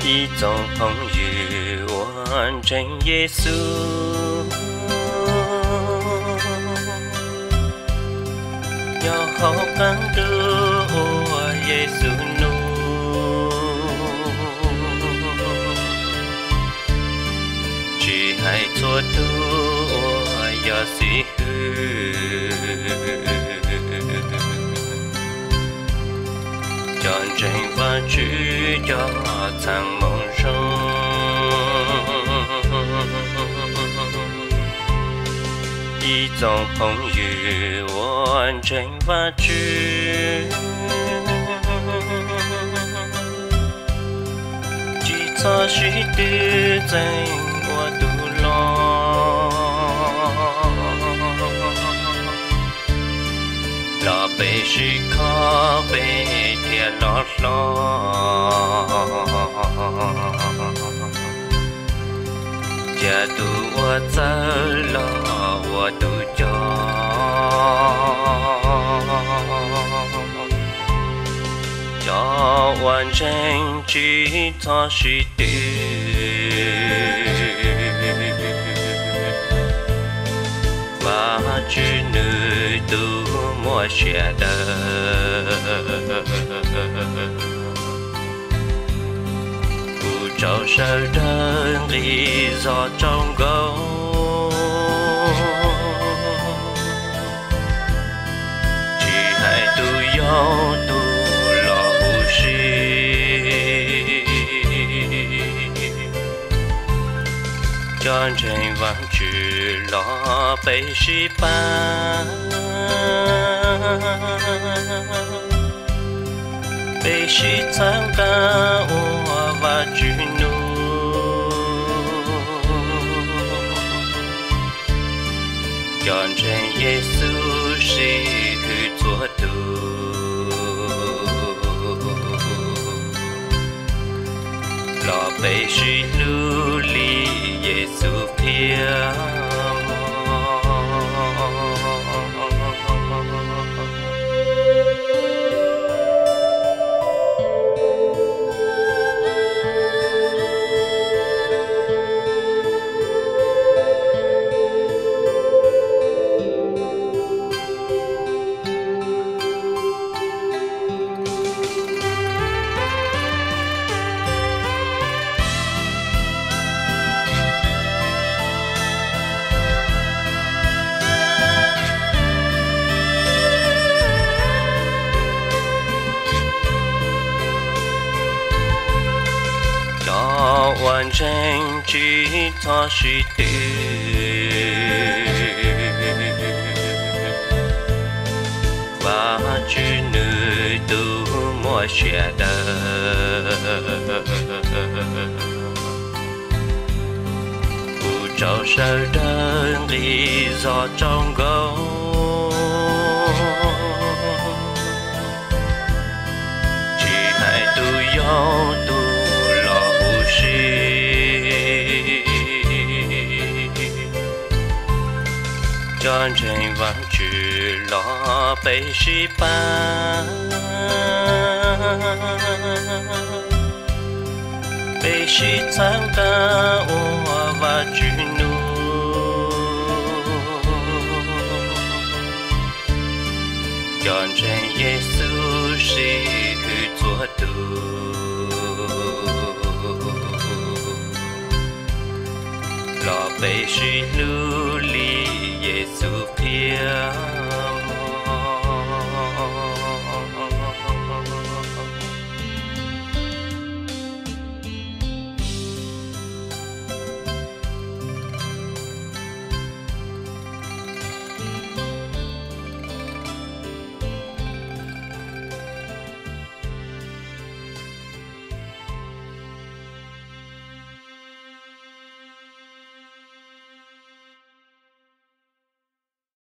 一种朋友完成耶稣，要好感度耶稣努，只爱做度要喜Chọn tranh và chữ cho thằng mong sống Ý dòng phong yu hoàn tranh và chữ Chỉ cho suy tư danh của tu lo Lo bê sư khó bê thiệt lót lo Cha tu wa ta lo wa tu cho Cho hoàn tranh chỉ cho suy tư Và chữ nữ tu mua xe đời Phụ trâu sơ đơn lý do trong gấu Chỉ hãy tu dấu tu lọ hữu sĩ Cho tranh vắng chữ lọ bê sĩ ba Bê sĩ tháng ca ua và chữ nụ Chọn tranh Giê-xu sĩ hư chúa tu Lọ bê sĩ lưu ly Giê-xu phía hoàn tranh chỉ cho suy tư Và chữ nữ tu mua xe đời Phụ trâu sơ đơn lý do trong gấu Chỉ hãy tu dấu tu Chọn tranh vắng chữ lọ bê sĩ ba Bê sĩ tháng ca ua và chữ nụ Chọn tranh Giê-xu sĩ hư chúa tu Lọ bê sĩ lưu ly Giê-xu phía